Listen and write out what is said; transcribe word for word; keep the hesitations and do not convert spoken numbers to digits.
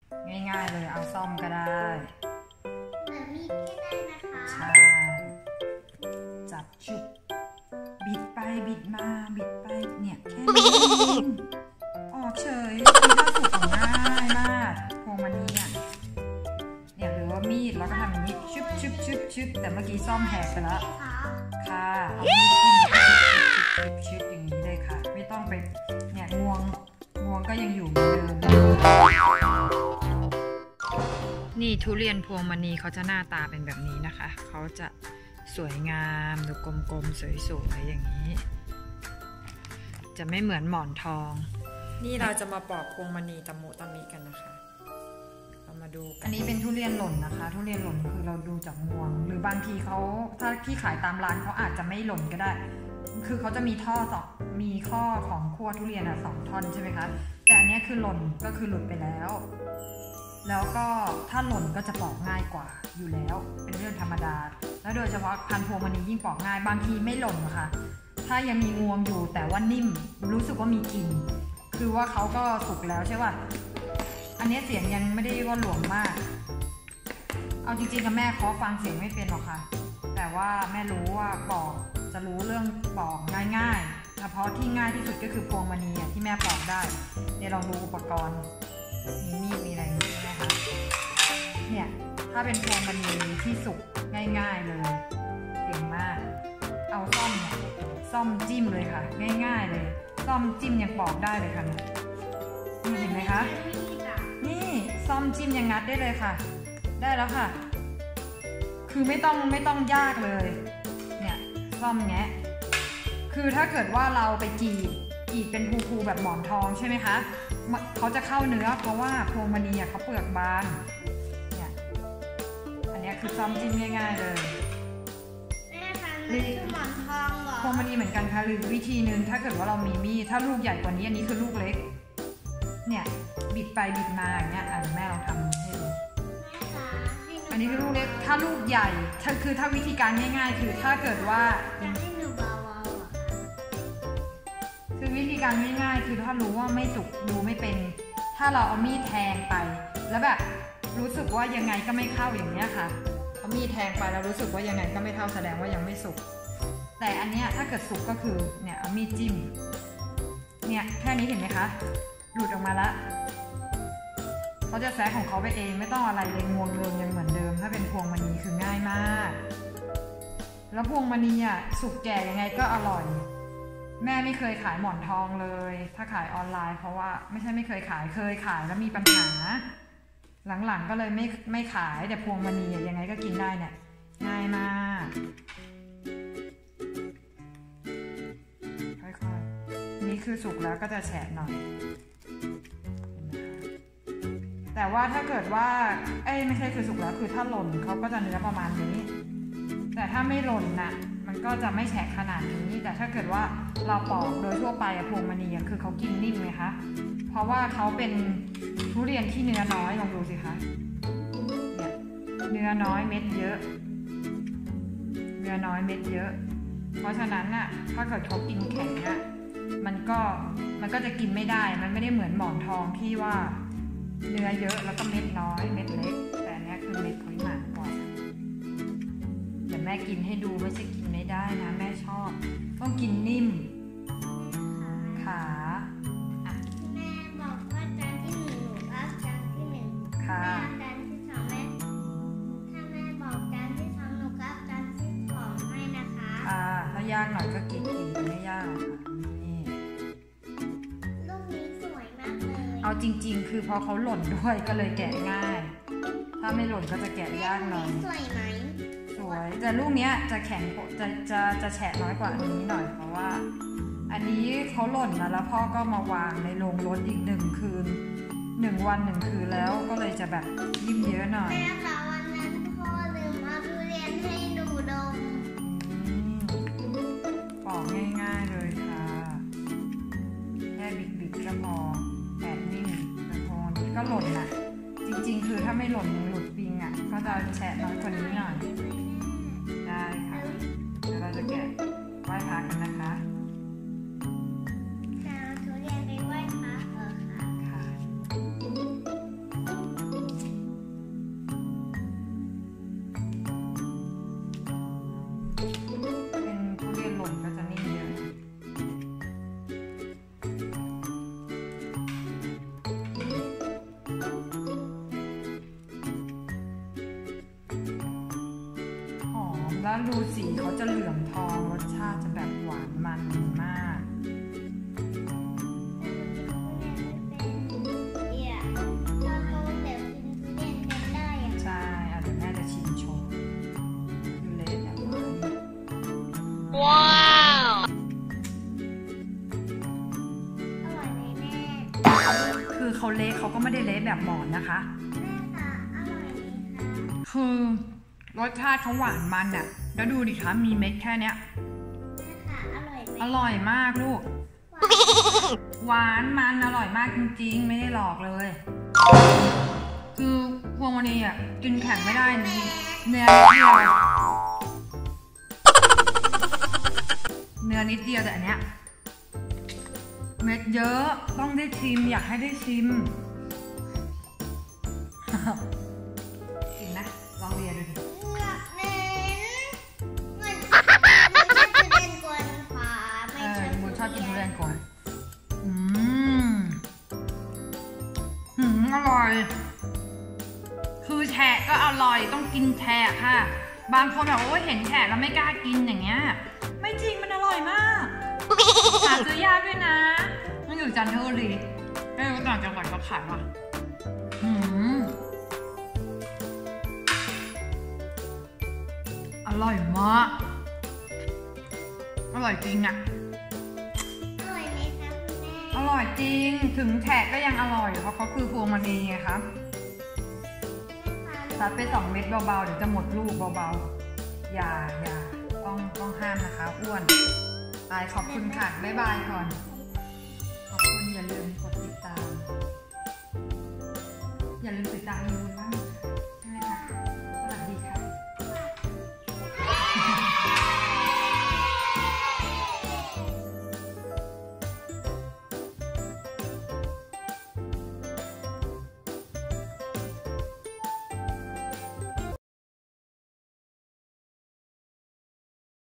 ง่ายๆเลยเอาซ่อมก็ได้แบบมีดก็ได้นะคะใช่จับชุบบิดไปบิดมาบิดไปเนี่ยแค่นี้เองออกเฉยมีข้าวสุกของง่ายมากพวงมันนี้อ่ะเนี่ยหรือว่ามีดแล้วก็ทำอย่างนี้ชึบชึบชึบชึบแต่เมื่อกี้ซ่อมแหกไปแล้วค่ะเอามีดจิ้มชึบชึบอย่างนี้เลยค่ะไม่ต้องไปเนี่ยงวงงวงก็ยังอยู่เหมือนเดิมนี่ทุเรียนพวงมณีเขาจะหน้าตาเป็นแบบนี้นะคะเขาจะสวยงามดูกลมๆสวยๆอย่างนี้จะไม่เหมือนหมอนทองนี่เราจะมาปอกพวงมณีตะมุตะมิกันนะคะเรามาดูอันนี้เป็นทุเรียนหล่นนะคะทุเรียนหล่นคือเราดูจากงวงหรือบางทีเขาถ้าที่ขายตามร้านเขาอาจจะไม่หล่นก็ได้คือเขาจะมีท่อสองมีข้อของขั้วทุเรียนอ่ะสองท่อนใช่ไหมคะแต่อันนี้คือหล่นก็คือหลุดไปแล้วแล้วก็ถ้าหล่นก็จะปอกง่ายกว่าอยู่แล้วเป็นเรื่องธรรมดาแล้วโดยเฉพาะพันธุ์พวงมณียิ่งปอกง่ายบางทีไม่หล่นนะคะถ้ายังมีงวงอยู่แต่ว่านิ่มรู้สึกว่ามีกลิ่นคือว่าเขาก็สุกแล้วใช่ป่ะอันนี้เสียงยังไม่ได้ว่าหลวมมากเอาจริงๆกับแม่เคาะฟังเสียงไม่เป็นหรอกค่ะแต่ว่าแม่รู้ว่าปอกจะรู้เรื่องปอกง่ายๆเฉพาะที่ง่ายที่สุดก็คือพวงมณีที่แม่ปอกได้เดี๋ยวลองดูอุปกรณ์มีมีดมีอะไรนี่นะคะเนี่ยถ้าเป็นพวงมณีที่สุกง่ายๆเลยเก่งมากเอาซ่อมเนี่ยซ่อมจิ้มเลยค่ะง่ายๆเลยซ่อมจิ้มยังปอกได้เลยค่ะนี่เห็นไหมคะนี่ซ่อมจิ้มยังงัดได้เลยค่ะได้แล้วค่ะคือไม่ต้องไม่ต้องยากเลยเนี่ยซ่อมแงะคือถ้าเกิดว่าเราไปกรีดกรีดเป็นภูๆแบบหมอนทองใช่ไหมคะเขาจะเข้าเนื้อเพราะว่าพวงมณีเขาเปลือกบางเนี่ยอันนี้คือซ่อมจิ้มง่ายๆเลยหรือหมอนทองเหรอพวงมณีเหมือนกันค่ะหรือวิธีหนึ่งถ้าเกิดว่าเรามีมีดถ้าลูกใหญ่กว่านี้อันนี้คือลูกเล็กเนี่ยบิดไปบิดมาอย่างเงี้ยอ่ะแม่ลองทำให้ดูอันนี้คือลูกเล็กถ้าลูกใหญ่ถ้าคือถ้าวิธีการง่ายๆคือถ้าเกิดว่าคือวิธีการง่ายๆคือถ้ารู้ว่าไม่สุกดูไม่เป็นถ้าเราเอามีดแทงไปแล้วแบบรู้สึกว่ายังไงก็ไม่เข้าอย่างเนี้ยค่ะเอามีดแทงไปแล้วรู้สึกว่ายังไงก็ไม่เข้าแสดงว่ายังไม่สุกแต่อันเนี้ยถ้าเกิดสุกก็คือเนี่ยเอามีดจิ้มเนี่ยแค่นี้เห็นไหมคะหลุดออกมาแล้วเขาจะแซะของเขาไปเองไม่ต้องอะไรเลยงวงเงินยังเหมือนเดิมถ้าเป็นพวงมณีคือง่ายมากแล้วพวงมณีอ่ะสุกแก่ยังไงก็อร่อยแม่ไม่เคยขายหมอนทองเลยถ้าขายออนไลน์เพราะว่าไม่ใช่ไม่เคยขายเคยขายแล้วมีปัญหาหลังๆก็เลยไม่ไม่ขายแต่พวงมณียังไงก็กินได้เนี่ยง่ายมากค่อยๆนี่คือสุกแล้วก็จะแฉะหน่อยแต่ว่าถ้าเกิดว่าเอ้ยไม่ใช่คือสุกแล้วคือถ้าหล่นเขาก็จะเนื้อประมาณนี้แต่ถ้าไม่หล่นนะมันก็จะไม่แฉะขนาดนี้แต่ถ้าเกิดว่าเราปอกโดยทั่วไปพวงมณีคือเขากินนิ่มไหมคะเพราะว่าเขาเป็นทุเรียนที่เนื้อน้อยลองดูสิคะเนี่ยเนื้อน้อยเม็ดเยอะเนื้อน้อยเม็ดเยอะเพราะฉะนั้นน่ะถ้าเกิดเขากินแข็งอ่ะมันก็มันก็จะกินไม่ได้มันไม่ได้เหมือนหมอนทองที่ว่าเนื้อเยอะแล้วก็เม็ดน้อยเม็ดเล็กแต่อันนี้คือเม็ดเขาหนากว่าเดี๋ยวแม่กินให้ดูไม่ใช่กินไม่ได้นะแม่ชอบต้องกินนิ่มขาอ่ะแม่บอกว่าจานที่หนึ่งหนูเอาจานที่หนึ่งค่ะจานที่สองแม่ถ้าแม่บอกจานที่สองหนูก็จานที่สองให้นะคะค่ะถ้ายากหน่อยก็กินกินไม่ยากค่ะนี่ลูกนี้สวยมากเลยเอาจริงๆคือพอเขาหล่นด้วยก็เลยแกะง่ายถ้าไม่หล่นก็จะแกะยากหน่อยสวยไหมสวยแต่ลูกเนี้ยจะแข็งจะจะจะแฉะน้อยกว่าอันนี้หน่อยเพราะว่าอันนี้เขาหล่นมาแล้วพ่อก็มาวางในโรงรถอีกหนึ่งคืนหนึ่งวันหนึ่งคืนแล้วก็เลยจะแบบยิ่มเยอะหน่อยแม่คะวันนั้นพ่อลืมเอาทุเรียนให้หนูดมปอกง่ายๆเลยค่ะแค่บิดๆก็พอแอบนิ่มแต่พอก็หล่นนะจริงๆคือถ้าไม่หล่นหลุดปิงอ่ะก็จะแฉะน้อยกว่านี้หน่อยได้ค่ะเดี๋ยวเราจะแกะไหว้พระกันนะคะจะเอาทุเรียนไปไหว้พระเหรอคะค่ะแล้วดูสีเขาจะเหลืองทองรสชาติจะแบบหวานมันมากเนี่ยตอนโตเดี๋ยวกินทุเรียนกันได้อะใช่อ่ะเดี๋ยวแม่จะชิมโชว์ดูเละแบบนี้ว้าวอร่อยไหมแม่คือเขาเละเขาก็ไม่ได้เละแบบหมอนนะคะแม่ค่ะอร่อยไหมคะคือรสชาติเขาหวานมันอ่ะแล้วดูดิคะมีเม็ดแค่เนี้ยแม่ค่ะอร่อยไหมอร่อยมากลูก หวานมันอร่อยมากจริงๆไม่ได้หลอกเลย คือพวงมณีอ่ะกินแข็งไม่ได้นี่เนื้อนิดเดียวเนื้อนิดเดียวแต่อันเนี้ยเม็ดเยอะต้องได้ชิมอยากให้ได้ชิม กินนะลองเรียนดูดิเหงือกเหม็นเหมือนไม่ใช่ทุเรียนกวนค่ะไม่เออใช่มูชอบกินทุเรียนก่อนอืมหืมอร่อย คือแฉะก็อร่อยต้องกินแฉะค่ะ บางคนแบบโอ้ยเห็นแฉะแล้วไม่กล้ากินอย่างเงี้ยไม่จริงมันอร่อยมากหาซื้อยากด้วยนะมันอยู่จันทบุรีไม่รู้ต่างจังหวัดเขาขายป่ะหืมอร่อยมากอร่อยจริงอะอร่อยไหมคะคุณแม่อร่อยจริงถึงแฉะก็ยังอร่อยเพราะเขาคือพวงมณีไงครับตัดไปสองเม็ดเบาๆเดี๋ยวจะหมดลูกเบาๆอย่าอย่าต้องต้องห้ามนะคะอ้วนตายขอบคุณค่ะบ๊ายบายก่อนบ๊าย